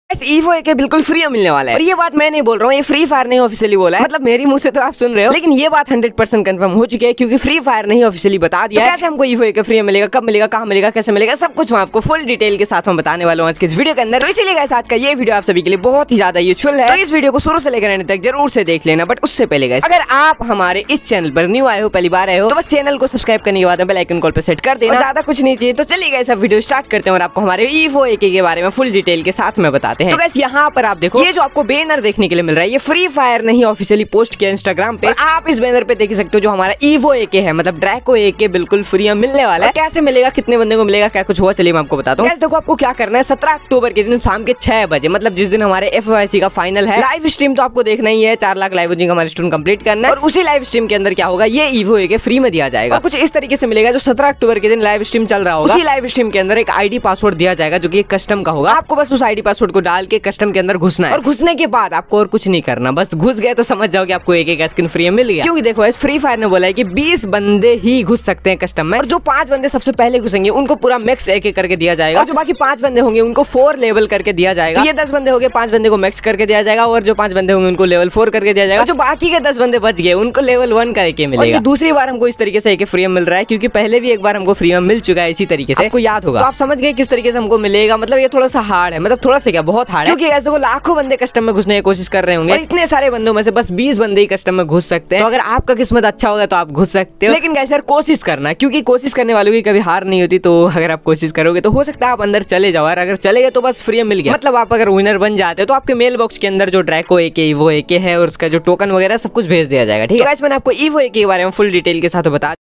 Evo AK बिल्कुल free में मिलने वाला है। और ये बात मैं नहीं बोल रहा हूँ, ये फ्री फायर नहीं ऑफिशियली बोला है, मतलब मेरी मुंह से तो आप सुन रहे हो, लेकिन ये बात 100% कंफर्म हो चुकी है क्योंकि फ्री फायर नहीं ऑफिशियली बता दिया है। कैसे हमको ईवो AK फ्री में मिलेगा, कब मिलेगा, कहाँ मिलेगा, कैसे मिलेगा, सब कुछ मैं आपको फुल डिटेल के साथ में बताने वाला हूँ आज के इस वीडियो के अंदर। तो इसीलिए गाइस आज का ये वीडियो आप सभी के लिए बहुत ही ज्यादा यूजफुल है, तो इस वीडियो को शुरू से लेकर एंड तक जरूर से देख लेना। बट उससे पहले गाइस अगर आप हमारे इस चैनल पर न्यू आए हो, पहली बार आए हो, तो बस चैनल को सब्सक्राइब करने के बाद बेल आइकन कॉल पर सेट कर देना, ज्यादा कुछ नहीं चाहिए। तो चलिए गाइस अब वीडियो स्टार्ट करते हैं और आपको हमारे ईवो AK के बारे में फुल डिटेल के साथ में बताते हैं। तो गाइस यहाँ पर आप देखो, ये जो आपको बैनर देखने के लिए मिल रहा है, ये फ्री फायर नहीं ऑफिशियली पोस्ट किया इंस्टाग्राम पे। आप इस बैनर पे देख सकते हो जो हमारा ईवो AK है, मतलब ड्रैको AK बिल्कुल फ्री में मिलने वाला है। कैसे मिलेगा, कितने बंदे को मिलेगा, क्या कुछ हुआ, चलिए मैं आपको बताता हूँ। देखो आपको क्या करना है, 17 अक्टूबर के दिन शाम के 6 बजे, मतलब जिस दिन हमारे FFIC का फाइनल है, लाइव स्ट्रीम तो आपको देखना ही है, 4 लाख लाइव का माइलस्टोन कंप्लीट करना है। और उसी लाइव स्ट्रीम के अंदर क्या होगा, ये ईवो AK फ्री में दिया जाएगा। कुछ इस तरीके से मिलेगा, जो 17 अक्टूबर के दिन लाइव स्ट्रीम चल रहा होगा, उसी लाइव स्ट्रीम के अंदर एक ID पासवर्ड दिया जाएगा जो कि कस्टम का होगा। आपको बस उस ID पासवर्ड को डाल के कस्टम के अंदर घुसना है, और घुसने के बाद आपको और कुछ नहीं करना, बस घुस गए तो समझ जाओ कि आपको AK का स्किन फ्री में मिल गया। क्योंकि देखो इस फ्री फायर ने बोला है कि 20 बंदे ही घुस सकते हैं कस्टम में, और जो 5 बंदे सबसे पहले घुसेंगे उनको पूरा मैक्स AK करके दिया जाएगा, और जो बाकी 5 बंदे होंगे उनको 4 लेवल करके दिया जाएगा। ये 10 बंदे होंगे, 5 बंदे को मैक्स करके दिया जाएगा, और जो 5 बंदे होंगे उनको लेवल 4 करके दिया जाएगा। जो बाकी के 10 बंदे बच गए उनको लेवल 1 का AK मिलेगा। दूसरी बार हमको इस तरीके से AK फ्री में मिल रहा है, क्योंकि पहले भी एक बार हमको फ्री में मिल चुका है इसी तरीके से, आपको याद होगा। तो आप समझ गए किस तरीके से हमको मिलेगा। मतलब ये थोड़ा सा हार्ड है, मतलब थोड़ा सा क्या, बहुत हार्ड है, क्योंकि ऐसे को लाखों बंदे कस्टम में घुसने की कोशिश कर रहे होंगे, और इतने सारे बंदों में से बस 20 बंदे ही कस्टम में घुस सकते हैं। तो अगर आपका किस्मत अच्छा होगा तो आप घुस सकते हो, लेकिन गाइस यार कोशिश करना, क्योंकि कोशिश करने वालों की कभी हार नहीं होती। तो अगर आप कोशिश करोगे तो हो सकता है आप अंदर चले जाओ, और अगर चले गए तो बस फ्री में मिल गया। मतलब आप अगर विनर बन जाते हो तो आपके मेल बॉक्स के अंदर जो ड्रैको AK ईवो AK है और उसका जो टोकन वगैरह सब कुछ भेज दिया जाएगा। ठीक है गाइस, मैंने आपको ईवो AK के बारे में फुल डिटेल के साथ बता